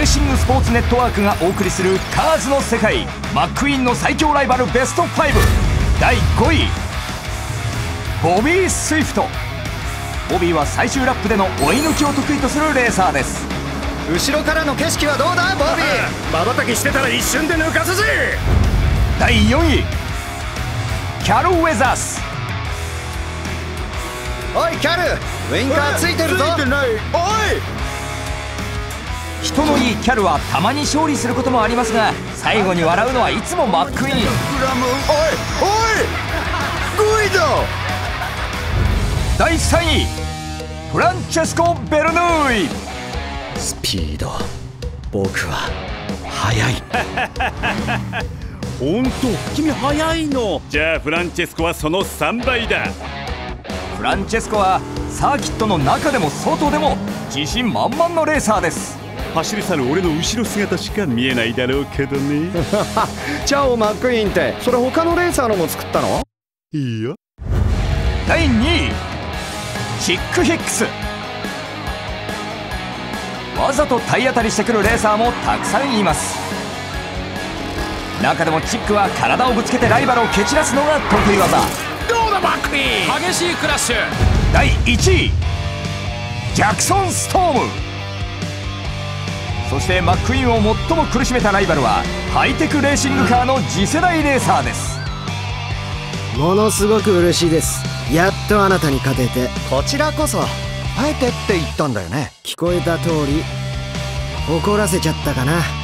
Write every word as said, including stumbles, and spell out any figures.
シングスポーツネットワークがお送りするカーズの世界、マックイーンの最強ライバルベストファイブ。だいごい、ボビー・スイフト。ボビーは最終ラップでの追い抜きを得意とするレーサーです。 後ろからの景色はどうだボビー。 まばたきしてたら一瞬で抜かすぜ。 だいよんい、キャル・ウェザース。 おいキャル、ウインカーついてるぞ。 ついてない。おい、 人のいいキャルはたまに勝利することもありますが、最後に笑うのはいつもマックイーン。 グラム。おいおい、グイド。 だいさんい、フランチェスコ・ベルヌーイ。 スピード、僕は速い。 ほんと君速いの。じゃあフランチェスコはそのさんばいだ。 フランチェスコはサーキットの中でも外でも自信満々のレーサーです。 走り去る俺の後ろ姿しか見えないだろうけどね。 チャオマックイーンってそれ他のレーサーのも作ったの？ いいよ。 だいにい、チック・ヒックス。わざと体当たりしてくるレーサーもたくさんいます。中でもチックは体をぶつけてライバルを蹴散らすのが得意技。 どうだマックイーン。 激しいクラッシュ。 だいいちい、ジャクソン・ストーム。そしてマックイーンを最も苦しめたライバルはハイテクレーシングカーの次世代レーサーです。 ものすごく嬉しいです。やっとあなたに勝てて。 こちらこそ。あえてって言ったんだよね。 聞こえた通り怒らせちゃったかな。